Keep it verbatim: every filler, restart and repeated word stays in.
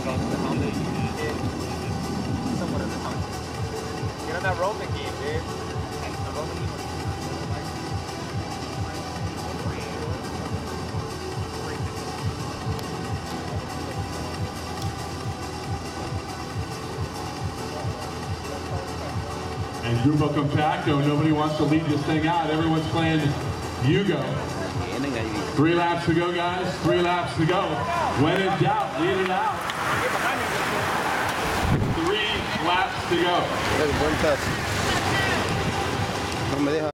Get on that rope again, dude. The rope again. And Grupo Compacto, nobody wants to lead this thing out. Everyone's playing Yugo. Three laps to go, guys. Three laps to go. When in doubt, lead it out. Three laps to go.